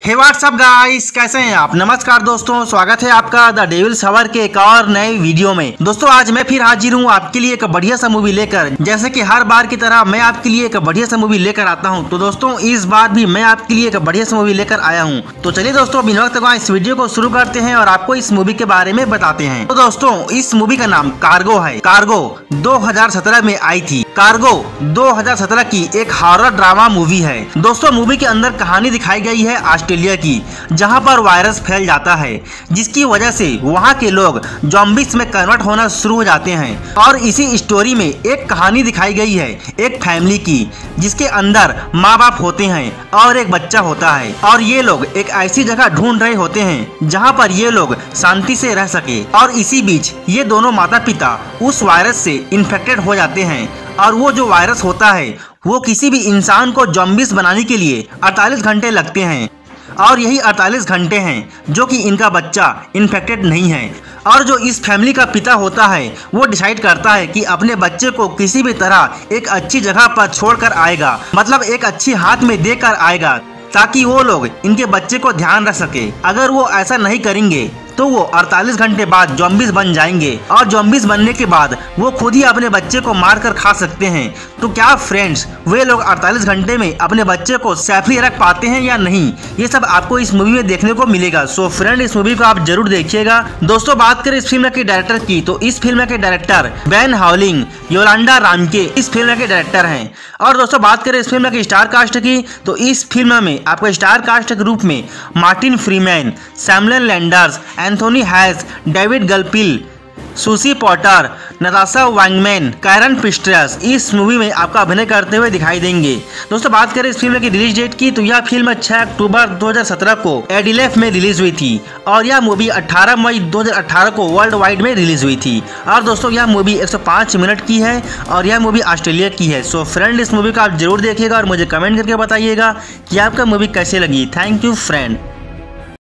हे WhatsApp guys, कैसे हैं आप। नमस्कार दोस्तों, स्वागत है आपका द डेविल्स हावर के एक और नए वीडियो में। दोस्तों आज मैं फिर हाजिर हूँ आपके लिए एक बढ़िया सा मूवी लेकर। जैसे कि हर बार की तरह मैं आपके लिए एक बढ़िया सा मूवी लेकर आता हूँ, तो दोस्तों इस बार भी मैं आपके लिए एक बढ़िया सा मूवी लेकर आया हूँ। तो चलिए दोस्तों बिना वक्त गवाए इस वीडियो को शुरू करते हैं और आपको इस मूवी के बारे में बताते हैं। तो दोस्तों इस मूवी का नाम कार्गो है। कार्गो 2017 में आई थी। कार्गो 2017 की एक हॉरर ड्रामा मूवी है। दोस्तों मूवी के अंदर कहानी दिखाई गई है ऑस्ट्रेलिया की, जहां पर वायरस फैल जाता है, जिसकी वजह से वहां के लोग ज़ॉम्बीज़ में कन्वर्ट होना शुरू हो जाते हैं। और इसी स्टोरी में एक कहानी दिखाई गई है एक फैमिली की, जिसके अंदर माँ बाप होते हैं और एक बच्चा होता है। और ये लोग एक ऐसी जगह ढूंढ रहे होते हैं जहां पर ये लोग शांति से रह सके। और इसी बीच ये दोनों माता पिता उस वायरस से इन्फेक्टेड हो जाते हैं। और वो जो वायरस होता है वो किसी भी इंसान को ज़ॉम्बीज़ बनाने के लिए 48 घंटे लगते हैं। और यही 48 घंटे हैं जो कि इनका बच्चा इन्फेक्टेड नहीं है। और जो इस फैमिली का पिता होता है वो डिसाइड करता है कि अपने बच्चे को किसी भी तरह एक अच्छी जगह पर छोड़कर आएगा, मतलब एक अच्छी हाथ में देकर आएगा, ताकि वो लोग इनके बच्चे को ध्यान रख सके। अगर वो ऐसा नहीं करेंगे तो वो 48 घंटे बाद ज़ॉम्बीज़ बन जाएंगे। और ज़ॉम्बीज़ बनने के बाद वो खुद ही अपने बच्चे को मारकर खा सकते हैं। तो क्या फ्रेंड्स वे लोग 48 घंटे में अपने बच्चे को सेफली रख पाते हैं या नहीं, ये सब आपको इस मूवी में देखने को मिलेगा। सो फ्रेंड इस मूवी को आप जरूर देखिएगा। दोस्तों बात करें इस फिल्म के डायरेक्टर की, तो इस फिल्म के डायरेक्टर बेन हॉलिंग योलांडा रामके इस फिल्म के डायरेक्टर हैं। और दोस्तों बात करें इस फिल्म की स्टार कास्ट की, तो इस फिल्म में आपको स्टार कास्ट के रूप में Martin Freeman, Samuel Landers, Anthony Hayes, David Gulpilil, Susie Porter, Natasha Wanganeen, Karen Pistorius इस मूवी में आपका अभिनय करते हुए दिखाई देंगे। दोस्तों बात करें इस फिल्म की रिलीज डेट की, तो यह फिल्म 6 अक्टूबर 2017 को एडिलेफ में रिलीज हुई थी। और यह मूवी 18 मई 2018 को वर्ल्ड वाइड में रिलीज हुई थी। और दोस्तों यह मूवी 105 मिनट की है और यह मूवी ऑस्ट्रेलिया की है। सो फ्रेंड इस मूवी को आप जरूर देखिएगा और मुझे कमेंट करके बताइएगा कि आपका मूवी कैसे लगी। Thank you friend.